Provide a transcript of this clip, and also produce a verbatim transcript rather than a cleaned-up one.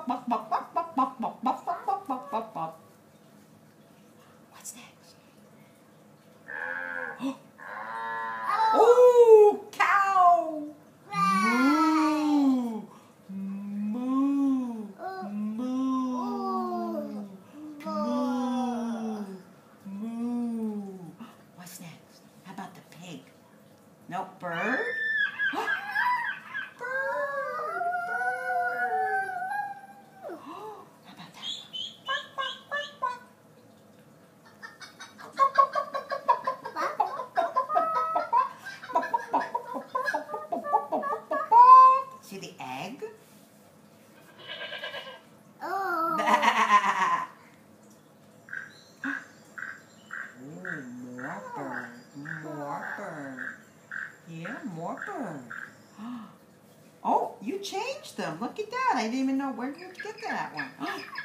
What's next? Oh, cow! Moo! Moo! Moo! Moo! Moo! What's next? How about the pig? No, bird? See the egg? Oh. Oh, more bird. More bird. Yeah, more bird. Oh, you changed them. Look at that. I didn't even know where did you get that one.